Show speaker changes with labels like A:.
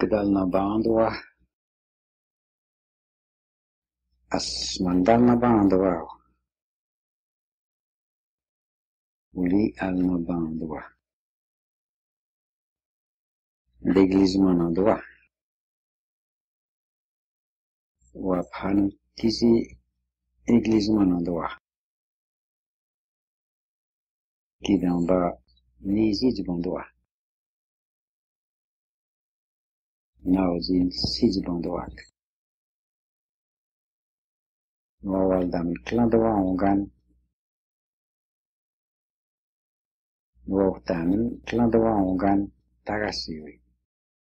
A: Tegal na bandwa. As mandal na bandwa. Uli al na bandwa. L'église manandwa. Waphan tisi église manandwa. Kidamba nizi jibandwa. Nauzin sijibandwak. Wawaldam klandwa ongan. Wawtamin klandwa ongan tagasiwi.